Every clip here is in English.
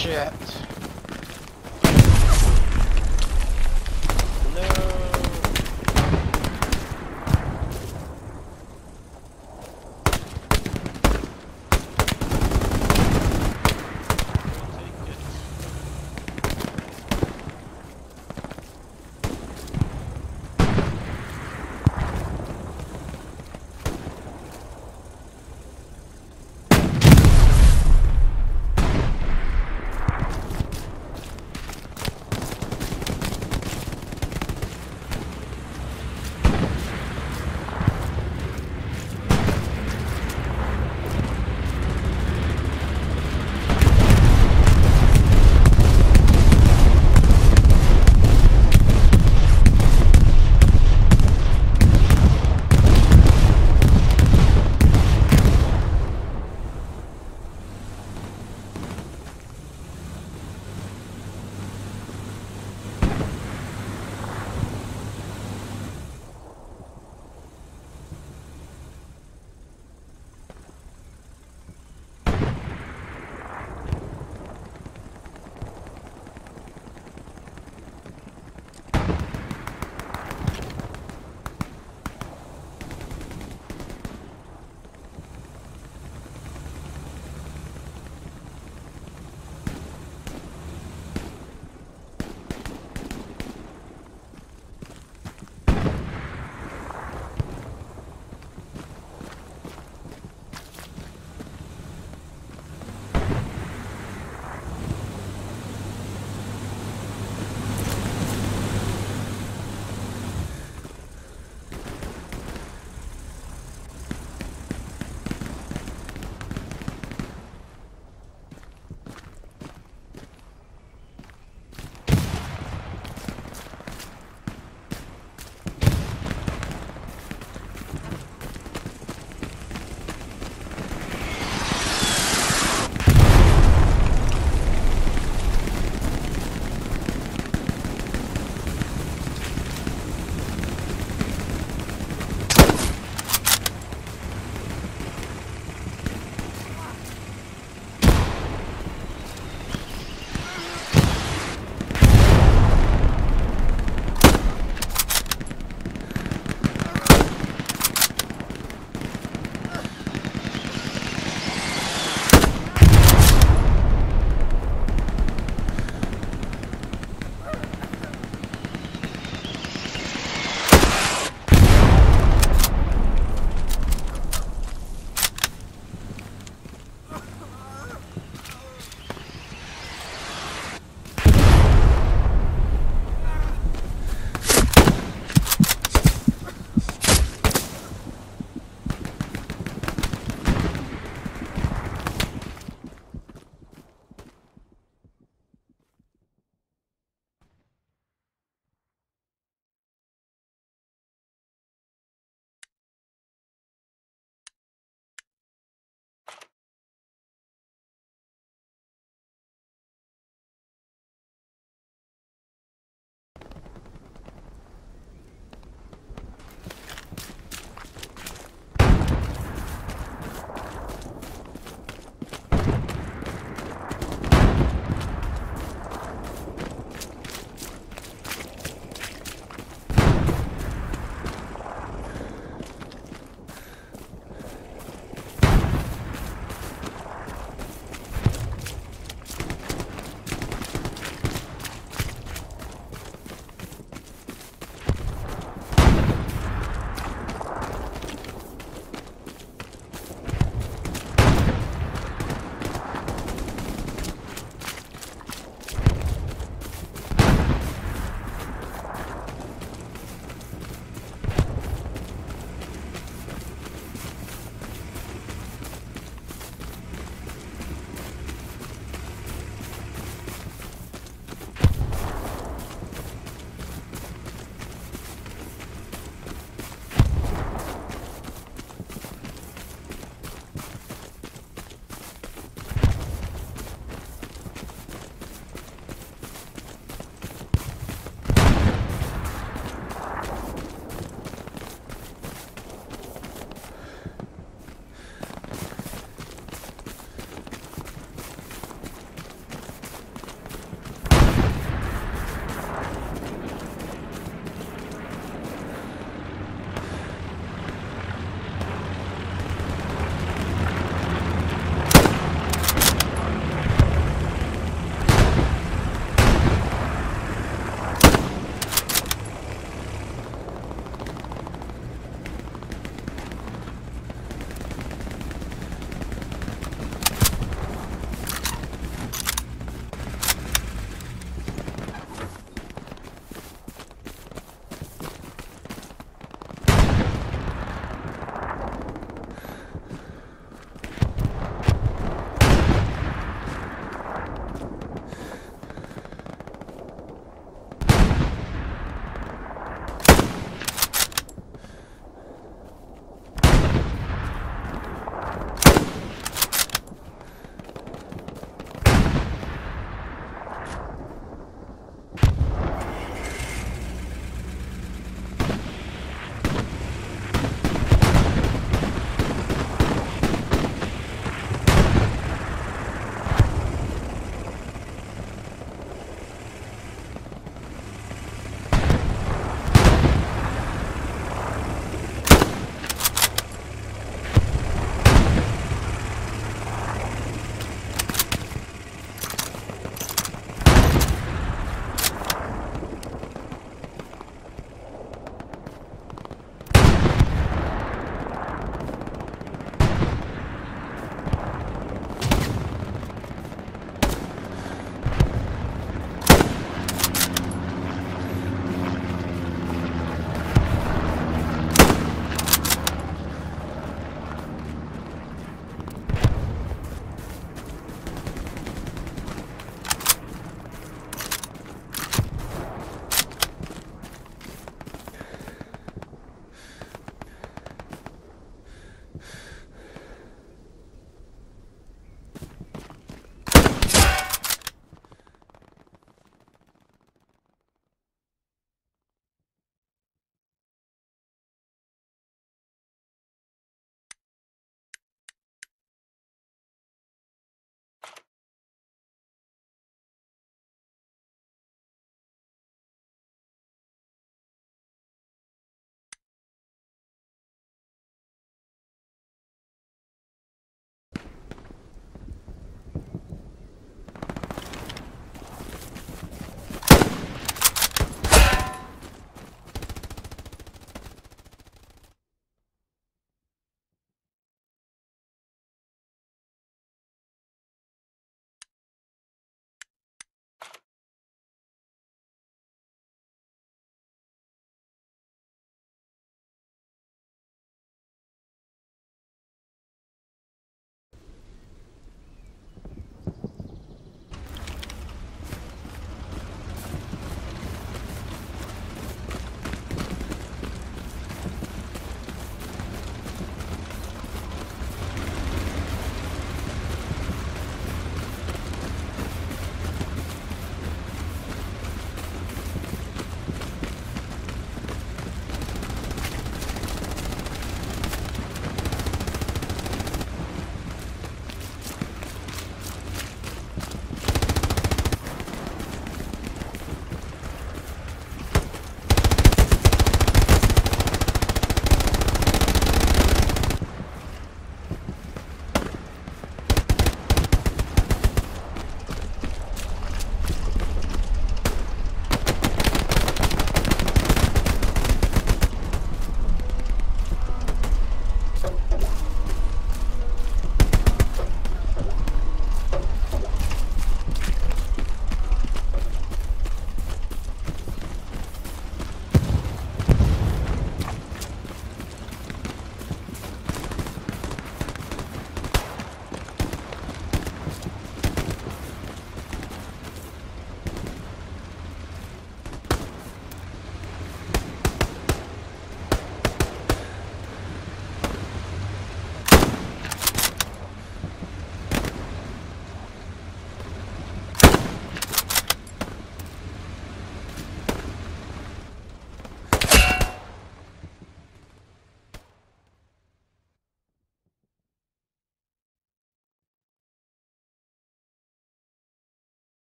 Shit.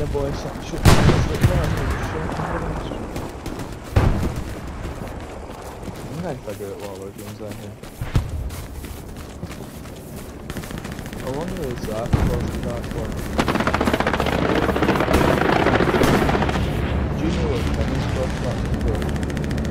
boy, something should be I'm gonna figure out what other games are here. I wonder if that across the dashboard. Do you know what tennis cross that before?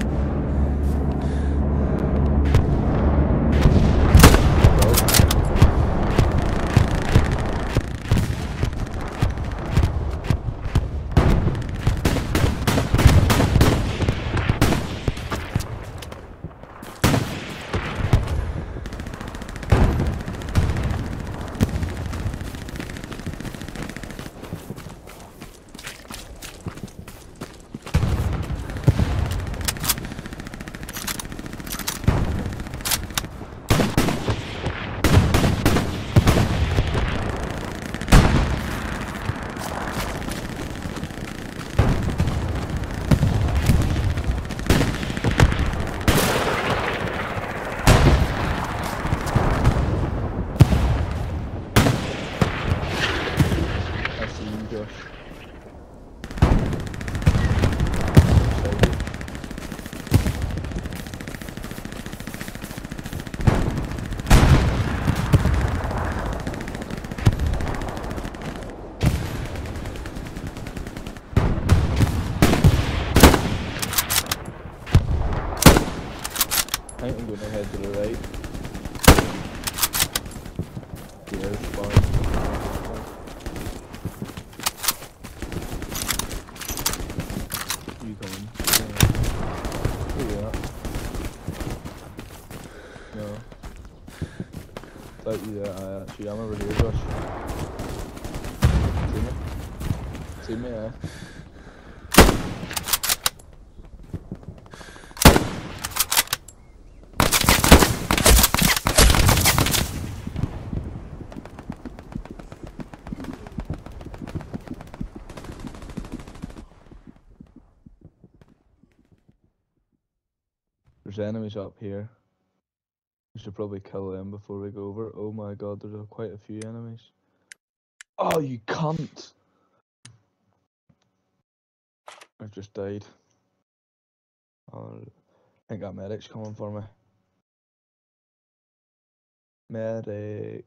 I think I'm going to head to the right. Yeah, it's fine. You coming? Yeah. No. Thought you there, actually, I'm over here, Josh. See me? See me, eh? There's enemies up here. We should probably kill them before we go over. Oh my god, there's quite a few enemies. Oh, you cunt! I've just died. Oh, I think that medic's coming for me. Medic.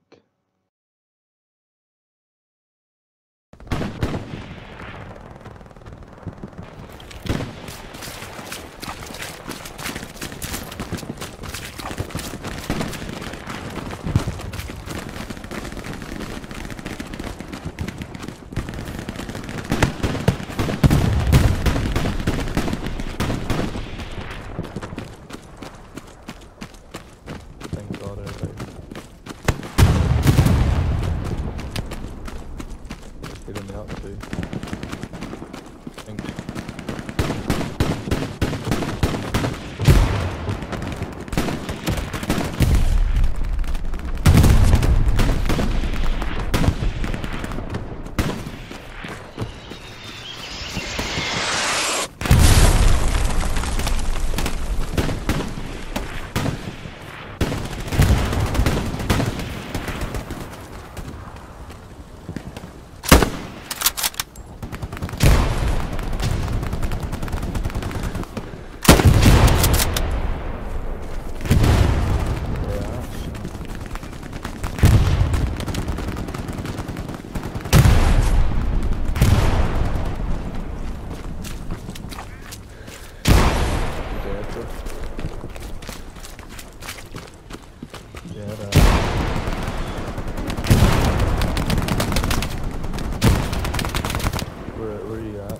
Where are you at?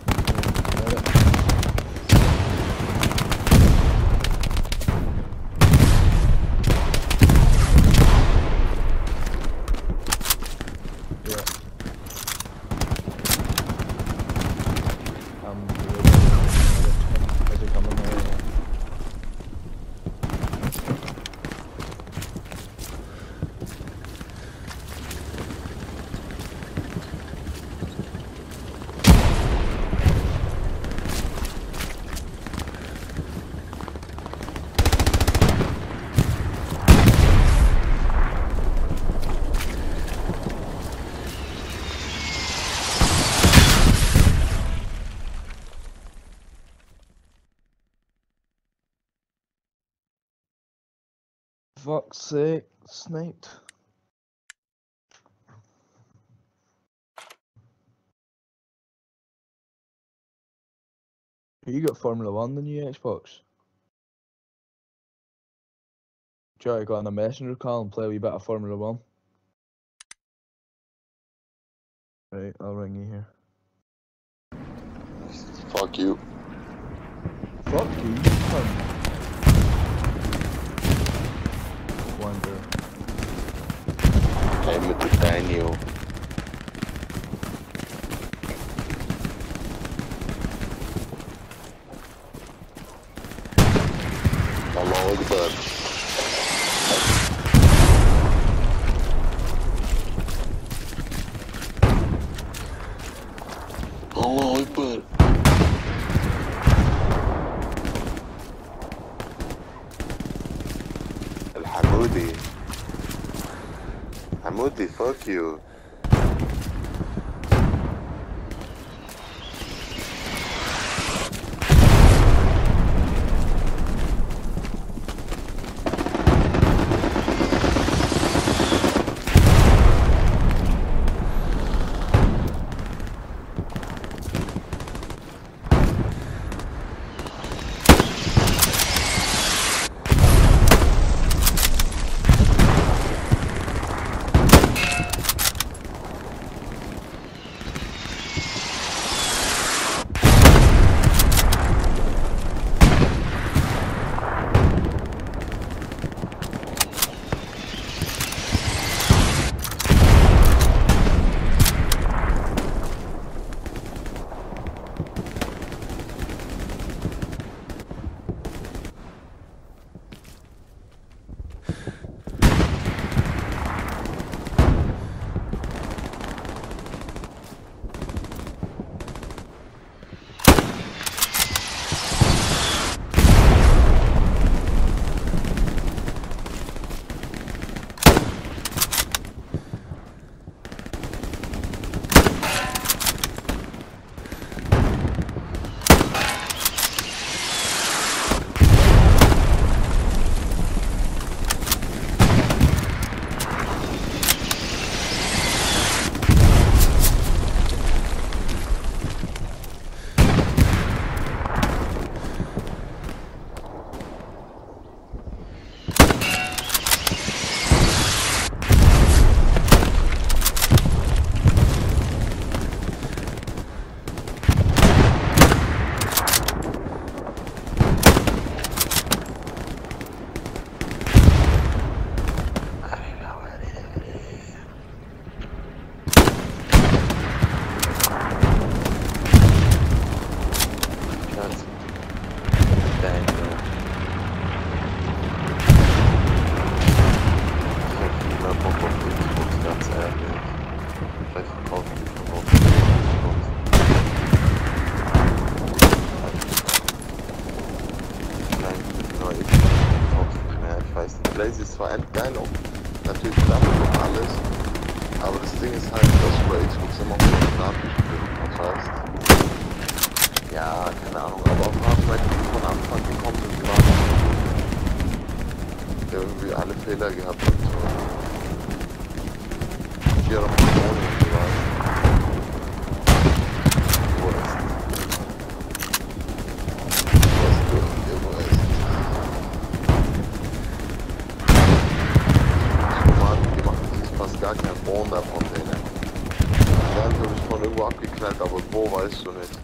Yeah. Is it coming there? Fuck's sake, sniped. You got Formula 1, the new Xbox? Joe, I got on a messenger call and play a wee bit of Formula 1. Right, I'll ring you here. Fuck you. Fuck you, cunt. Wonder. Hey, mit dem Daniel. Allah Akbar. Allah Akbar. الحمودي. حمودي, fuck you. Blaze ist zwar endgeil und natürlich damit und alles, aber das Ding ist halt, dass du bei Xbox immer noch so Nachrichten hast. Ja, keine Ahnung, aber auch Nachrichten, die von Anfang gekommen sind, die waren irgendwie alle Fehler gehabt und so. Hier noch Millionen und so weiter. Gar kein Boden davon denen. Die werden natürlich von irgendwo abgeknallt, aber wo weißt du nicht.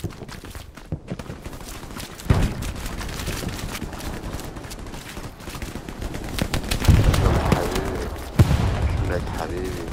Schleck Habibi.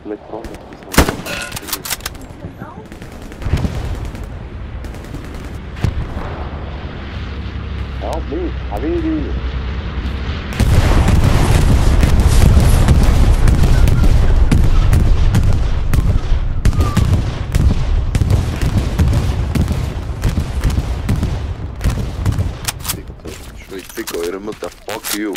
vielleicht brauchen wir das. Help me, Habibi! Ich fick eure Mutter, fuck you!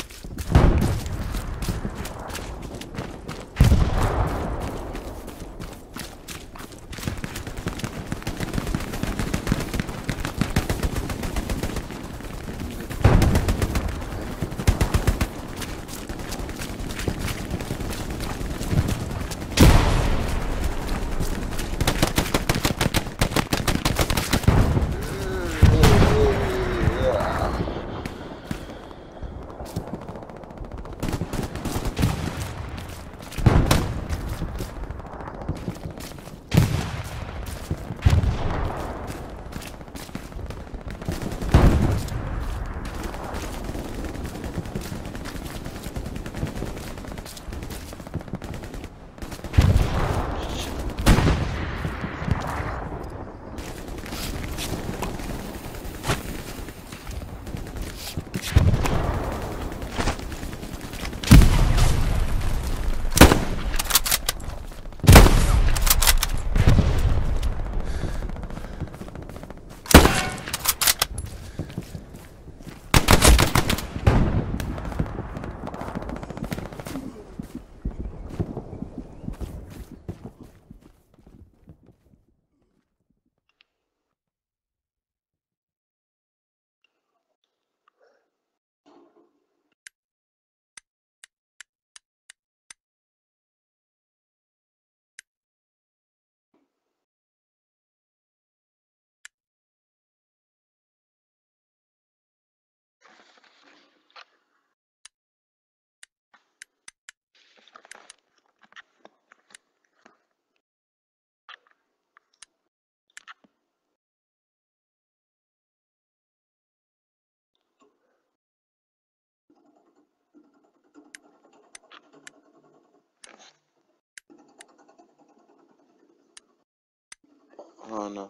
Hanna.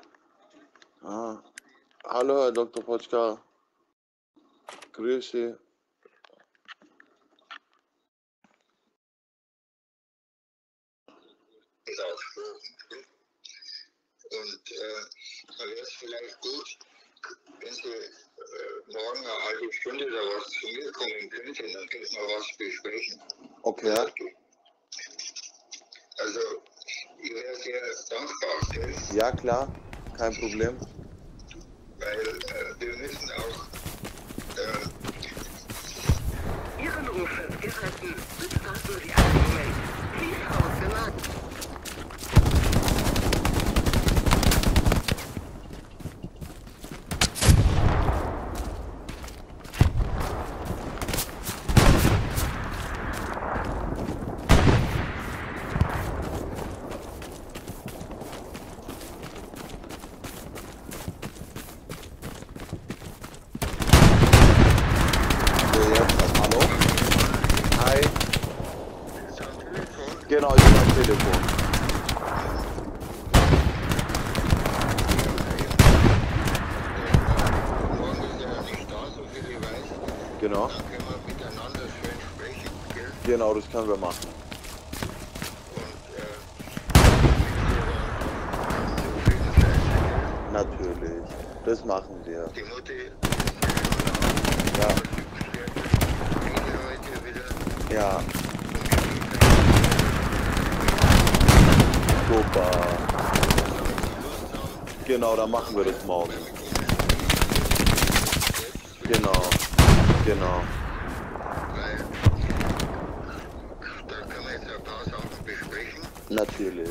Hallo, Herr Dr. Potschka. Grüße. Und da wäre es vielleicht gut, wenn Sie morgen eine halbe Stunde da was zu mir kommen könnten, dann könnten wir was besprechen. Okay. Also, ich wäre sehr dankbar. Gell? Ja, klar, kein Problem. Weil wir müssen auch. Ihren Ruf wird gehalten. Bitte warten Sie einen Moment. Please hold the line. Genau, ich bin am Telefon. Morgen ist ja nicht da, so viel ich weiß. Genau. Dann können wir miteinander schön sprechen, gell? Genau, das können wir machen. Und natürlich, das machen wir. Die Mutti. Ja. Ja. Super. Genau, dann machen wir das morgen. Genau. Genau. Da können wir jetzt ein paar Sachen besprechen. Natürlich.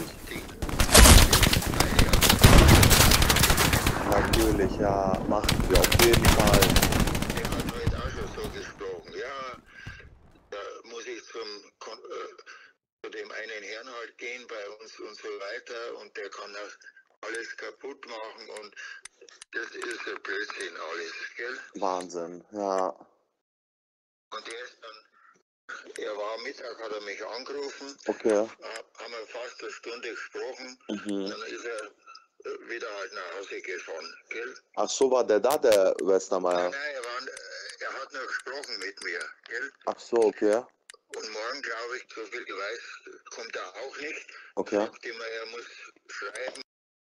Natürlich, ja, machen wir auf jeden Fall. Der hat heute auch schon so gesprochen. Ja, da muss ich zu dem einen Herrn halt gehen bei uns und so weiter und der kann auch alles kaputt machen und das ist ein Blödsinn alles, gell? Wahnsinn, ja. Und der ist dann Er war Mittag, hat er mich angerufen. Okay. Haben wir fast eine Stunde gesprochen. Mhm. Dann ist er wieder halt nach Hause gefahren, gell? Ach so, war der da, der Westermeier? Nein, er hat nur gesprochen mit mir, gell? Ach so, okay. Und morgen, glaube ich, so viel ich weiß, kommt er auch nicht. Okay. Sagt immer, er muss schreiben.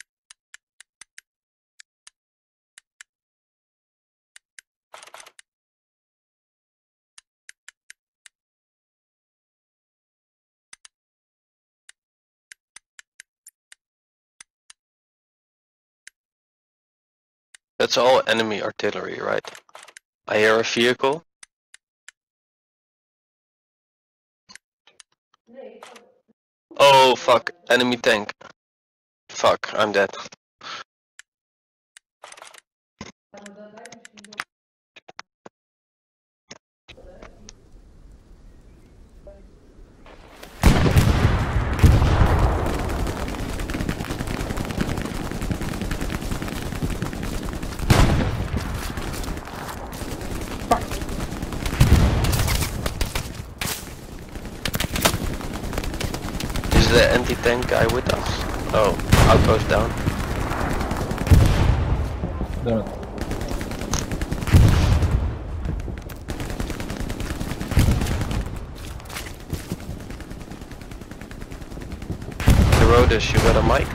That's all enemy artillery, right? I hear a vehicle. Oh fuck, enemy tank. Fuck, I'm dead. Is the anti-tank guy with us? Oh, outpost down. Damn it. Herodes, you got a mic?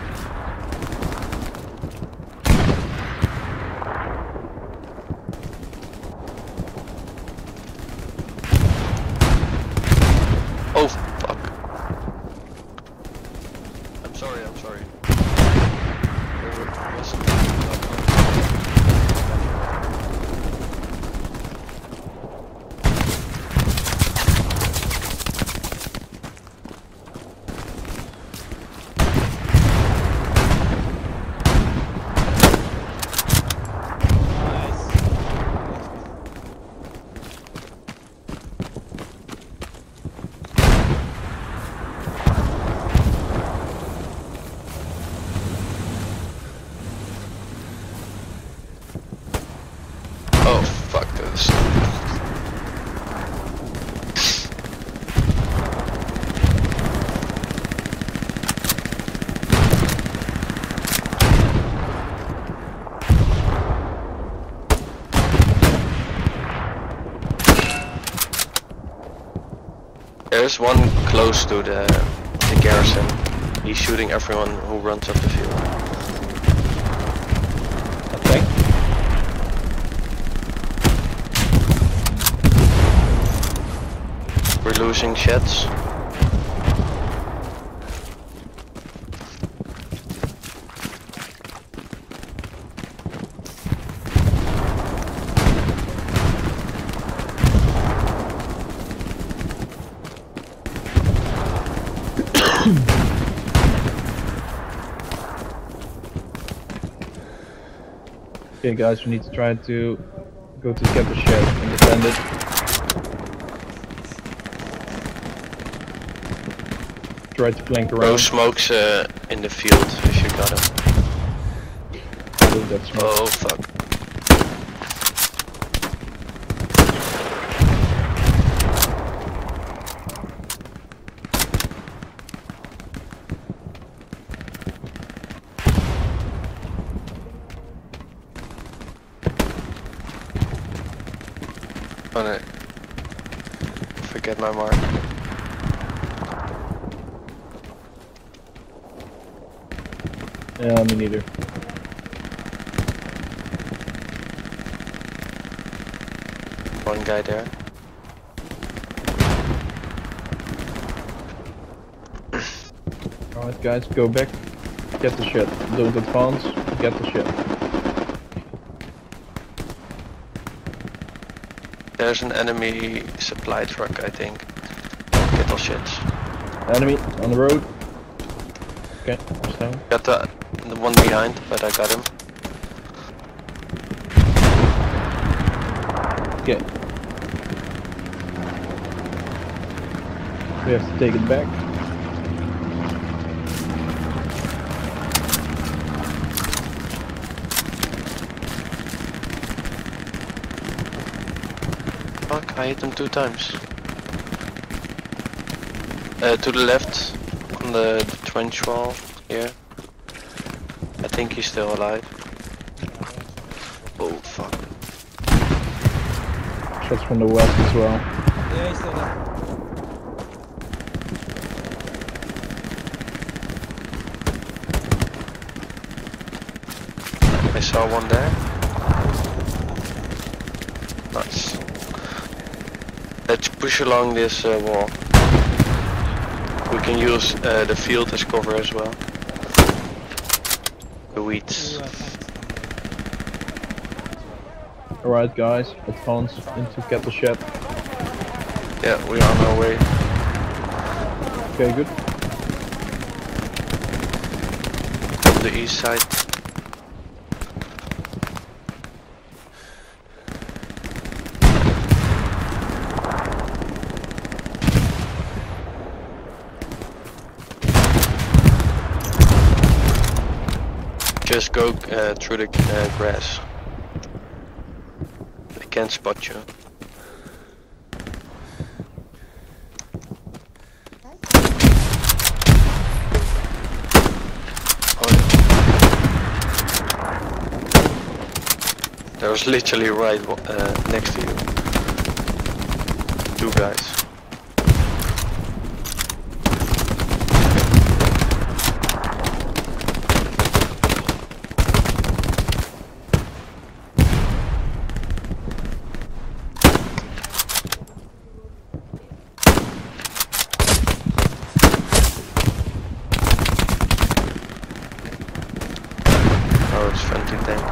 Oh fuck. I'm sorry, I'm sorry. There was Oh fuck this. There's one close to the garrison. He's shooting everyone who runs up the field. Okay. We're losing sheds. Okay guys, we need to try to go to get the shed and defend it. Try to flank Bro, around. smokes in the field if you got him. Move that smoke. Oh fuck. Gonna forget my mark. Yeah, me neither. One guy there. Alright guys, go back. Get the shed. Don't advance. Get the shed. There's an enemy supply truck, I think. Get all shits. Enemy on the road. Okay, he's down. Got the one behind, but I got him. Okay. We have to take it back. Fuck, I hit him 2 times. To the left, on the trench wall here. I think he's still alive. Oh fuck. Shots from the west as well. Yeah, he's still there. I saw one there. Nice. Let's push along this wall. We can use the field as cover as well. The weeds. Alright guys, advance into cattle shed. Yeah, we are on our way. Okay, good. On the east side. Just go through the grass. They can't spot you. Oh, yeah. There was literally right next to you. Two guys. Oh, it's friendly tank.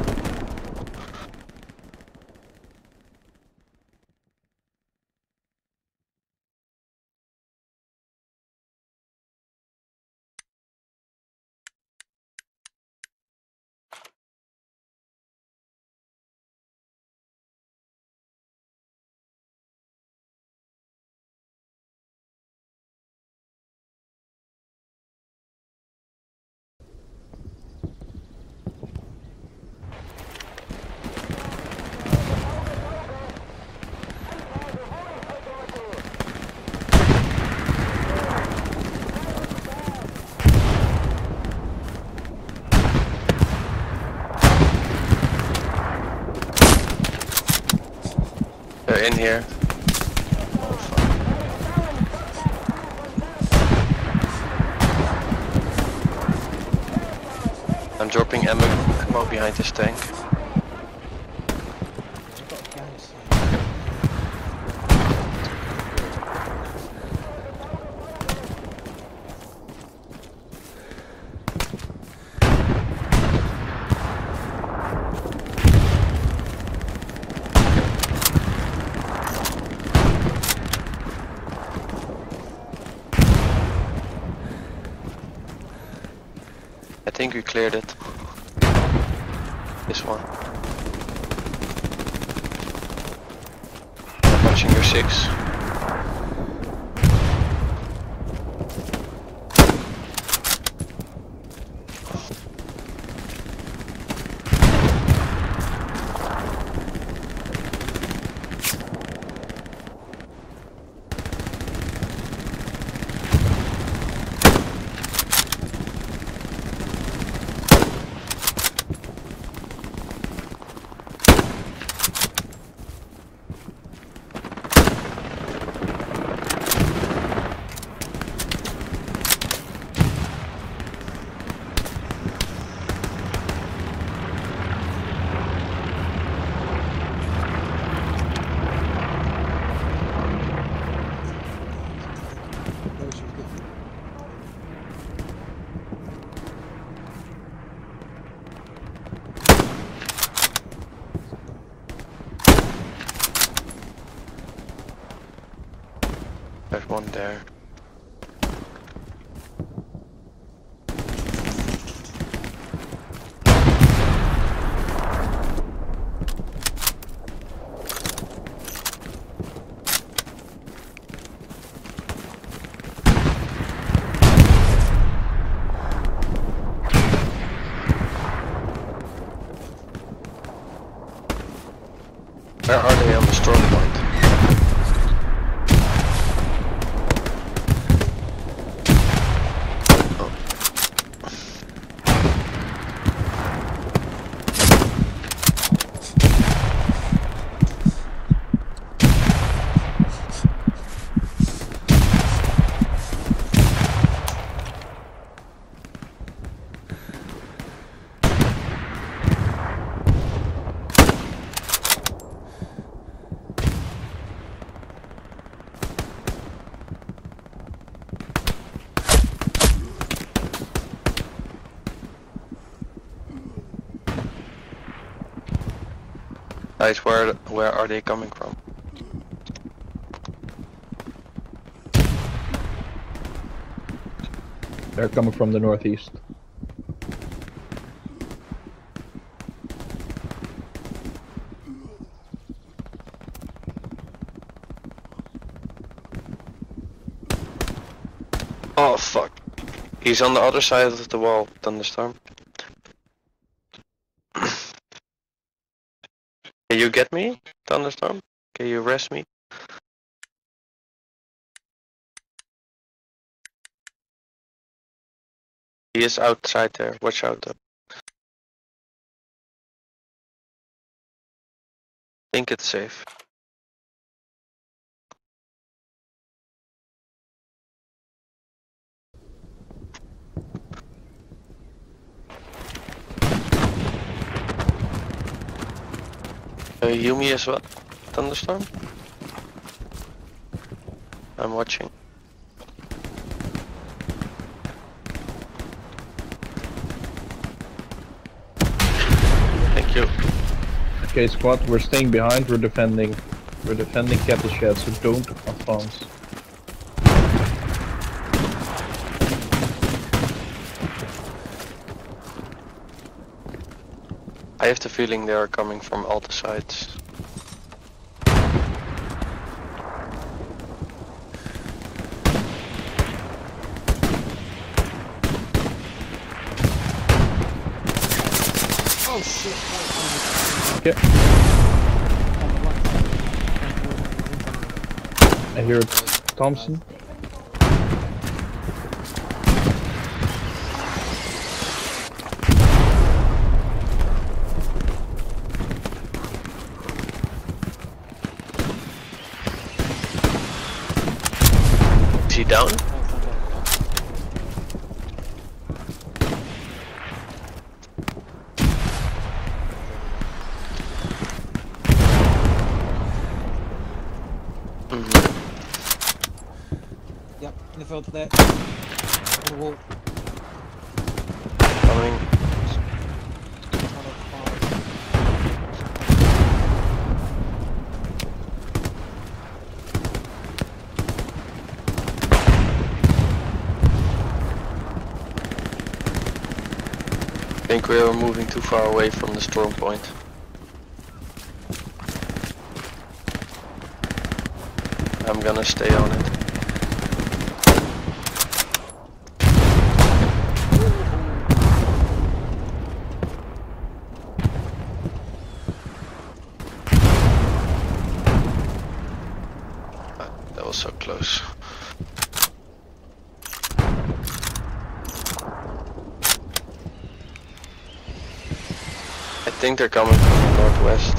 They're in here. Oh fuck. I'm dropping ammo behind this tank. I think we cleared it. This one. Watching your 6. There's one there. Where are they on the strong point? Guys, where are they coming from? They're coming from the northeast. Oh fuck. He's on the other side of the wall, Thunderstorm. Can you get me, Thunderstorm? Can you rest me? He is outside there, watch out though. I think it's safe. Heal me as well, Thunderstorm? I'm watching. Thank you. Okay, squad, we're staying behind. We're defending cattle shed, so don't advance. I have the feeling they are coming from all the sides. Oh shit. Okay. I hear it's Thompson. Is he down? Yep, in the field there. On the wall. Coming. I think we are moving too far away from the storm point. I'm gonna stay on it. That was so close. I think they're coming from the northwest.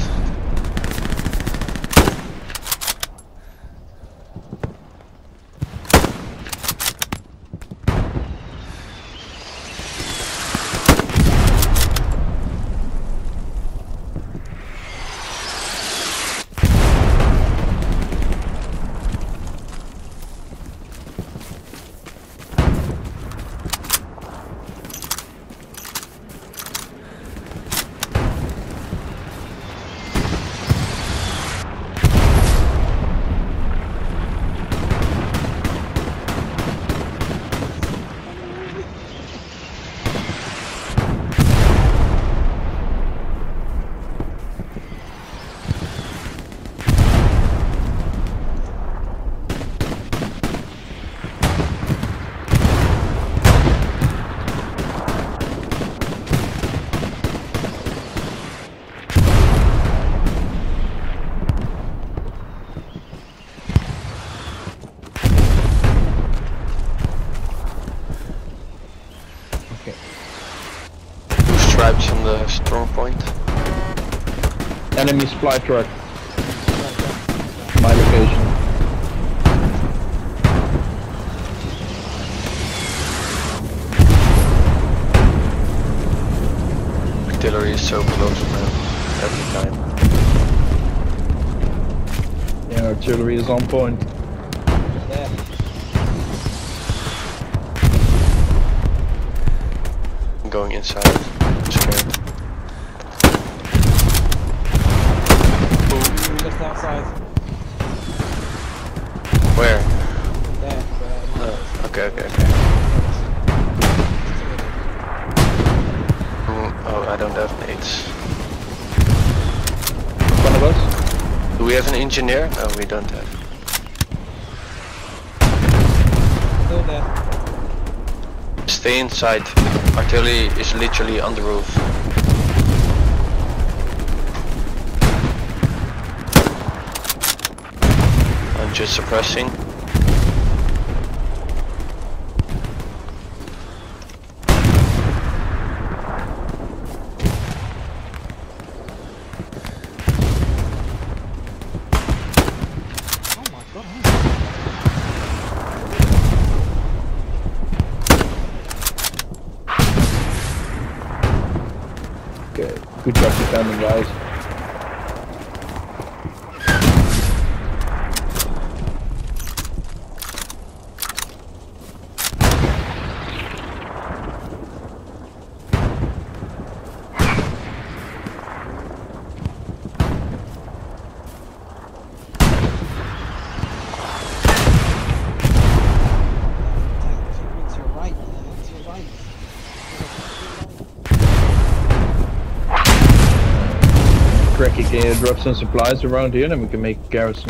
Stripes on the strong point. Enemy supply truck. My location. Artillery is so close, man. Every time. Yeah, artillery is on point. There. I'm going inside. I'm scared. Do we have an engineer? No, we don't have. Still there. Stay inside. Artillery is literally on the roof. I'm just suppressing. Oh my god. Okay, good job defending, guys. It's your right, man. It's your right. Cracky, can you drop some supplies around here, then we can make a garrison.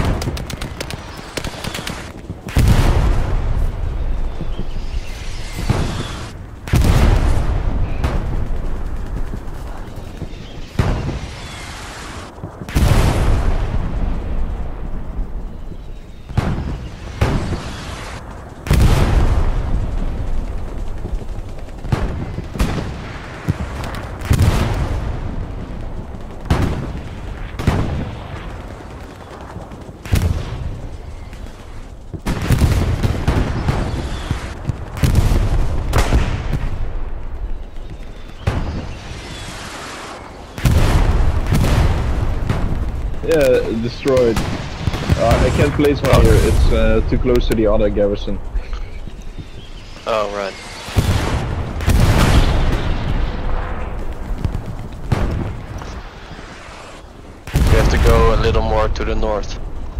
Yeah, destroyed. I can't place one here, it's too close to the other garrison. Oh, right. We have to go a little more to the north.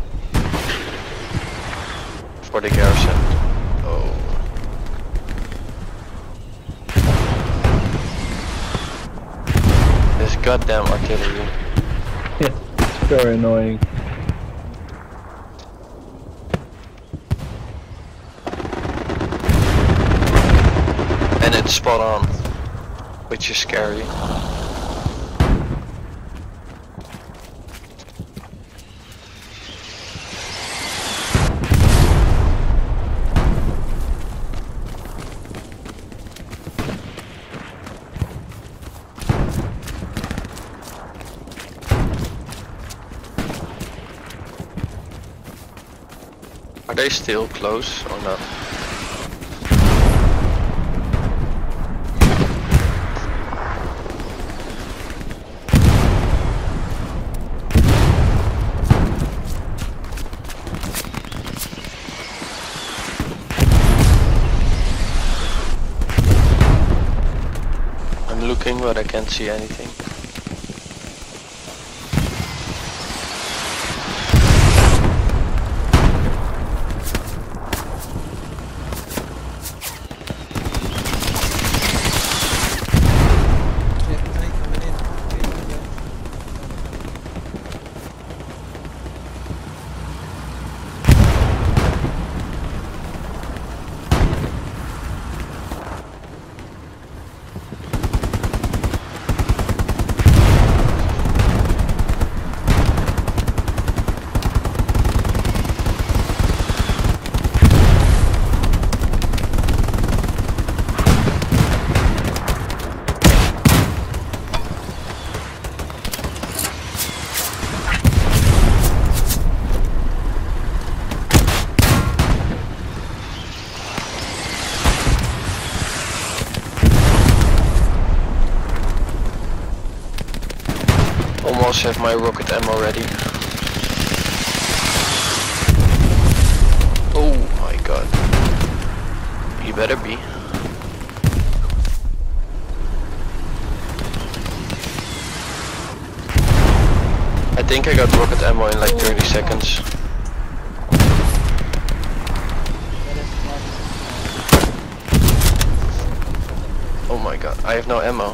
For the garrison. Oh. This goddamn artillery. Yeah, it's very annoying. And it's spot on. Which is scary. Are they still close or not? I'm looking, but I can't see anything. Almost have my rocket ammo ready. Oh my god. You better be. I think I got rocket ammo in like 30 seconds. Oh my god, I have no ammo.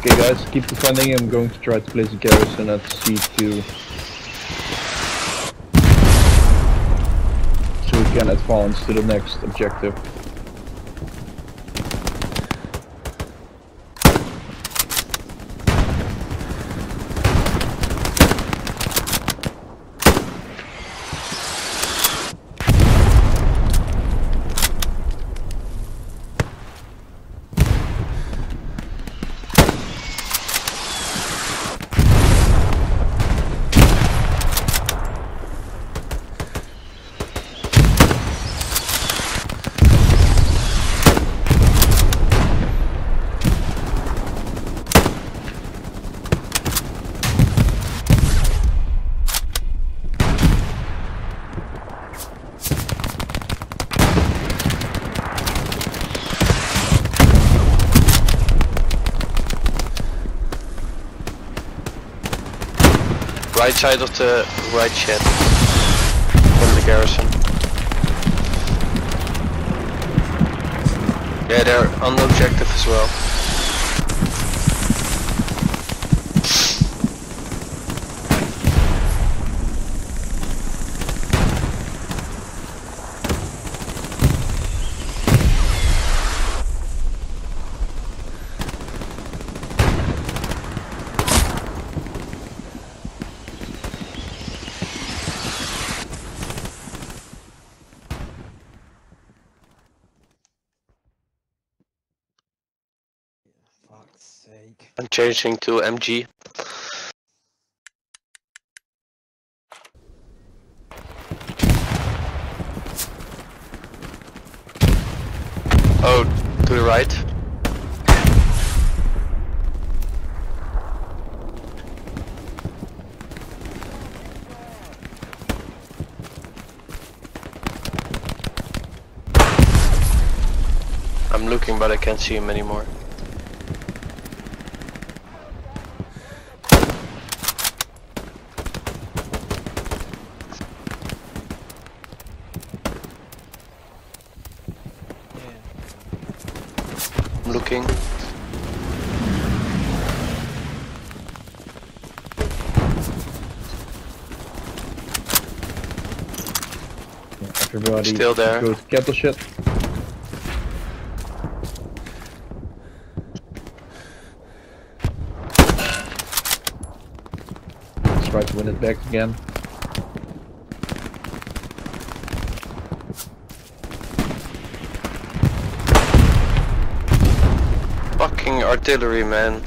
Okay guys, keep defending. I'm going to try to place a garrison at C2. So we can advance to the next objective. Right side of the right shed from the garrison. Yeah, they're on the objective as well. Fuck's sake. I'm changing to MG. Oh, to the right. I'm looking, but I can't see him anymore. I'm looking. Everybody Still there. go to cattle shed. Let's try to win it back again. Fucking artillery, man.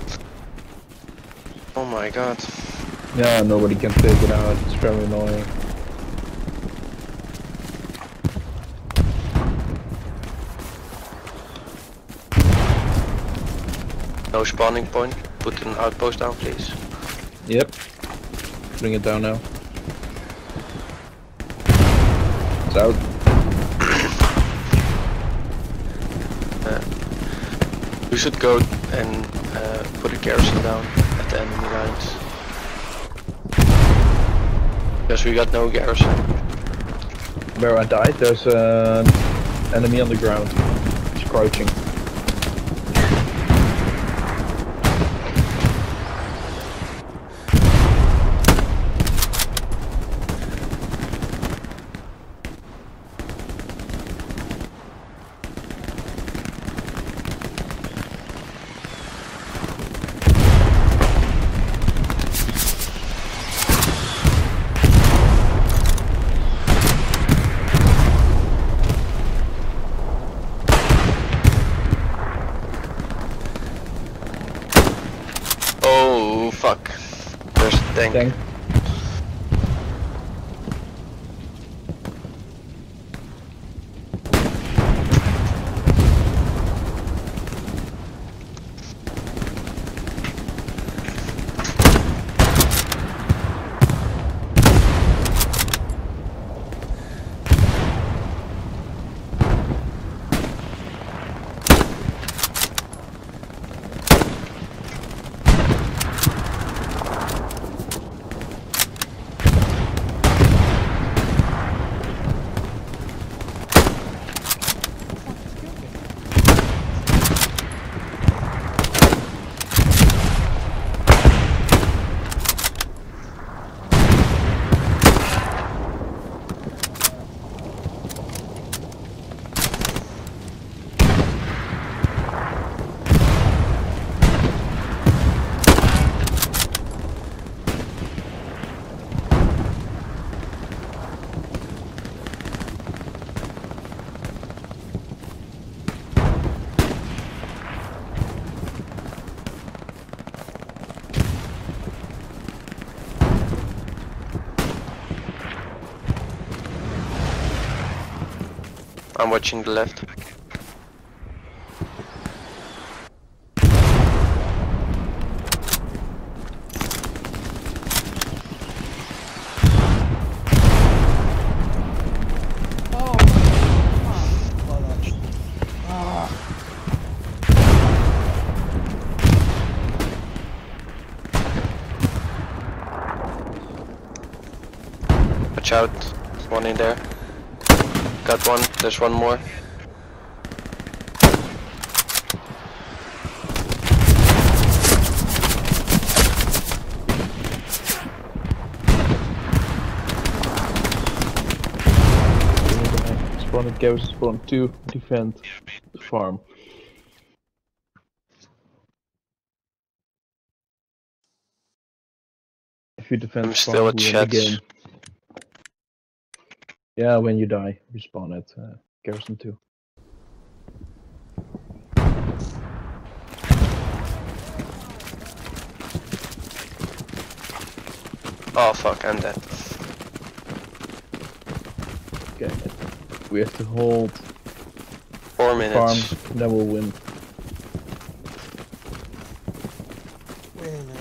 Oh my god. Yeah, nobody can take it out. It's very annoying. No spawning point. Put an outpost down, please. Yep. Bring it down now. It's out. We should go and put a garrison down at the enemy lines. Because we got no garrison. Where I died, there's an enemy on the ground. He's crouching. Oh fuck. There's a tank. Tank. I'm watching the left. Oh, well done. Ah. Watch out, there's one in there. Got one, there's one more. Spawn at Ghost, spawn 2, defend the farm. If you defend I'm the still farm, at we win the chats. game. Yeah, when you die, respawn at Garrison 2. Oh fuck, I'm dead. Okay, we have to hold 4 farm, minutes. then we'll win. Wait a minute.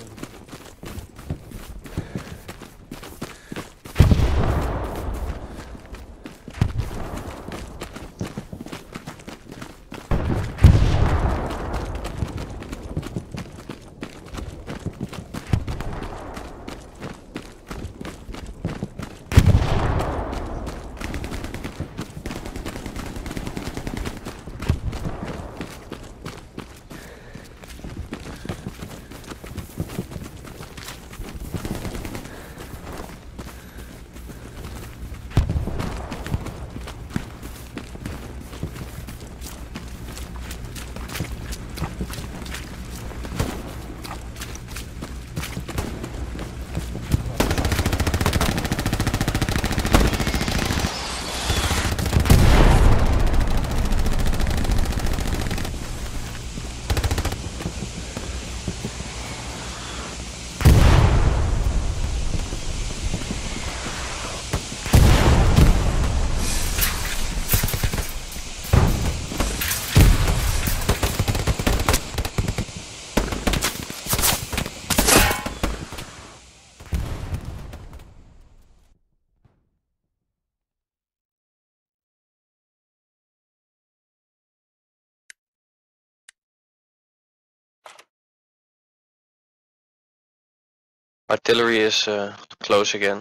Artillery is close again.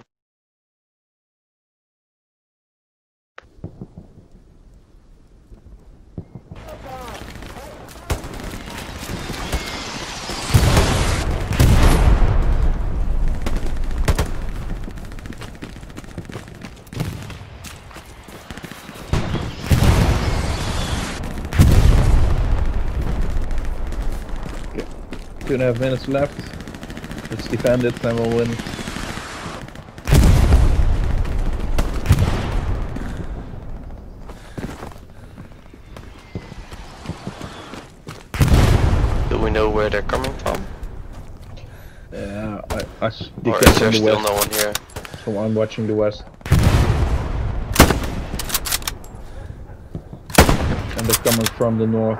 Okay. 2.5 minutes left. Let's defend it, then we'll win. Do we know where they're coming from? Yeah, Or defend is there from the still west, no one here? so I'm watching the west. And they're coming from the north.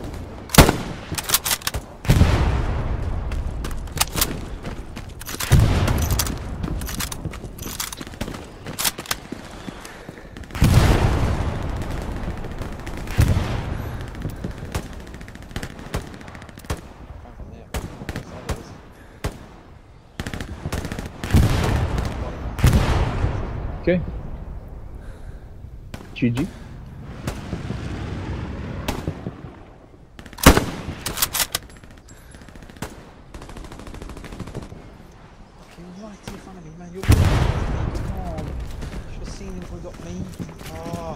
Okay. GG. Fucking right in front of me, man. You're come on. Should have seen him before he got me. Ah.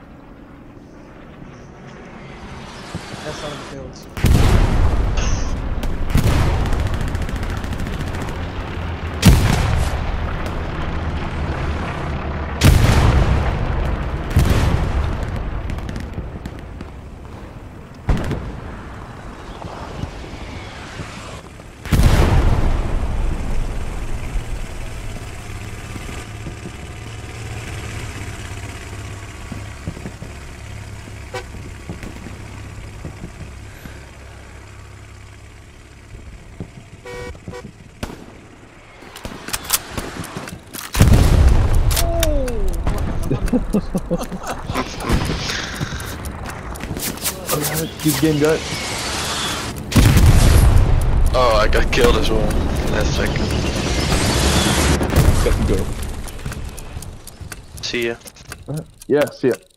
Left side of the fields. Alright, good game, guys. Oh, I got killed as well. Last second. Got to go. See ya. Yeah, see ya.